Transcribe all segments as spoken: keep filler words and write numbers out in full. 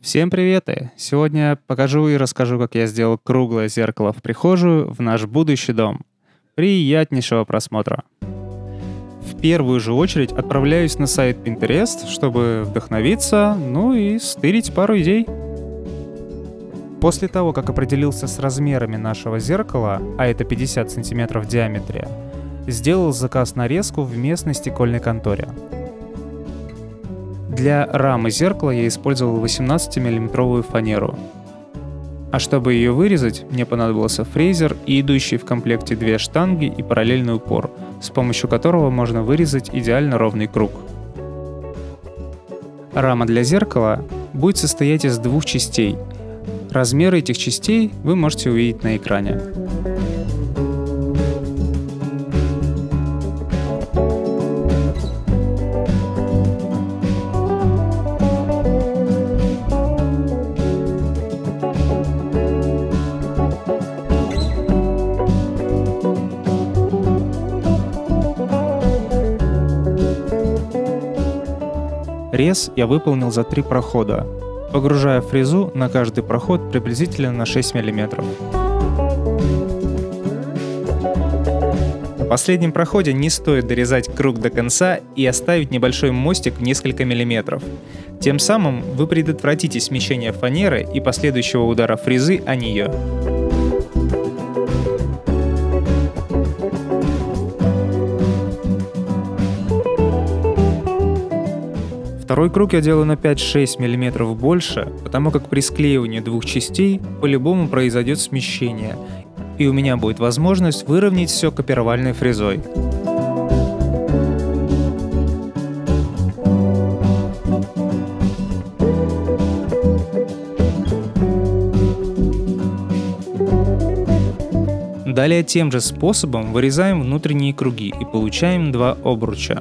Всем привет! и Сегодня я покажу и расскажу, как я сделал круглое зеркало в прихожую в наш будущий дом. Приятнейшего просмотра! В первую же очередь отправляюсь на сайт Pinterest, чтобы вдохновиться, ну и стырить пару идей. После того, как определился с размерами нашего зеркала, а это пятьдесят сантиметров в диаметре, сделал заказ на резку в местной стекольной конторе. Для рамы зеркала я использовал восемнадцатимиллиметровую фанеру. А чтобы ее вырезать, мне понадобился фрезер и идущие в комплекте две штанги и параллельный упор, с помощью которого можно вырезать идеально ровный круг. Рама для зеркала будет состоять из двух частей. Размеры этих частей вы можете увидеть на экране. Рез я выполнил за три прохода, погружая фрезу на каждый проход приблизительно на шесть миллиметров. На последнем проходе не стоит дорезать круг до конца и оставить небольшой мостик в несколько миллиметров. Тем самым вы предотвратите смещение фанеры и последующего удара фрезы о нее. Второй круг я делаю на пять-шесть миллиметров больше, потому как при склеивании двух частей по-любому произойдет смещение, и у меня будет возможность выровнять все копировальной фрезой. Далее тем же способом вырезаем внутренние круги и получаем два обруча.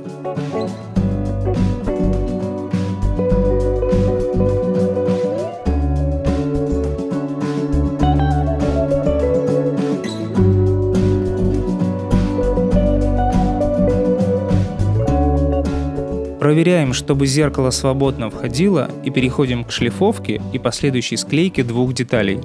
Проверяем, чтобы зеркало свободно входило, и переходим к шлифовке и последующей склейке двух деталей.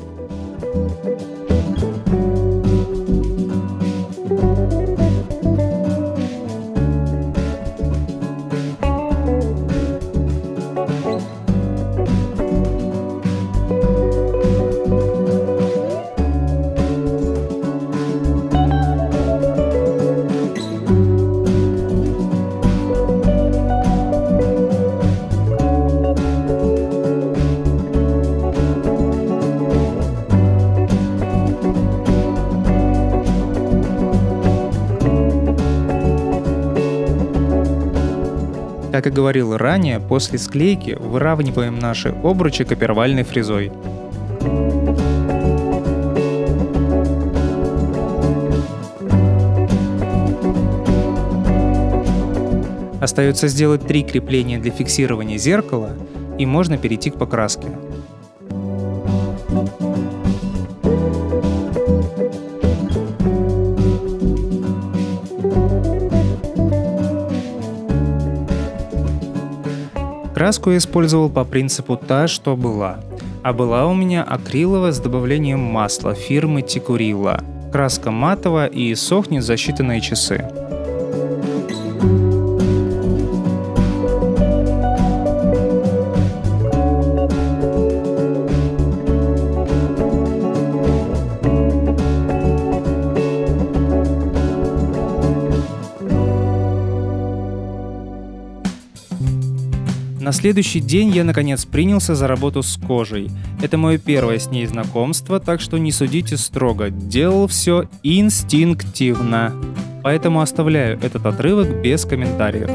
Как и говорил ранее, после склейки выравниваем наши обручи копировальной фрезой. Остается сделать три крепления для фиксирования зеркала, и можно перейти к покраске. Краску я использовал по принципу «та, что была», а была у меня акриловая с добавлением масла фирмы Tikkurila. Краска матовая и сохнет за считанные часы. На следующий день я наконец принялся за работу с кожей. Это мое первое с ней знакомство, так что не судите строго. Делал все инстинктивно. Поэтому оставляю этот отрывок без комментариев.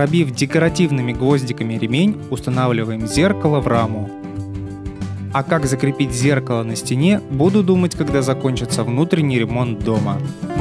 Пробив декоративными гвоздиками ремень, устанавливаем зеркало в раму. А как закрепить зеркало на стене, буду думать, когда закончится внутренний ремонт дома.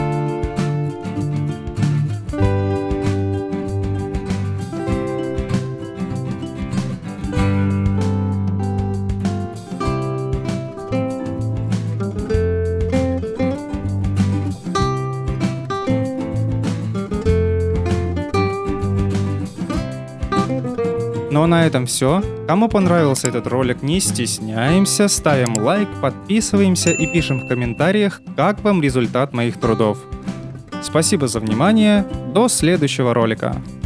Ну а на этом все. Кому понравился этот ролик, не стесняемся, ставим лайк, подписываемся и пишем в комментариях, как вам результат моих трудов. Спасибо за внимание, до следующего ролика.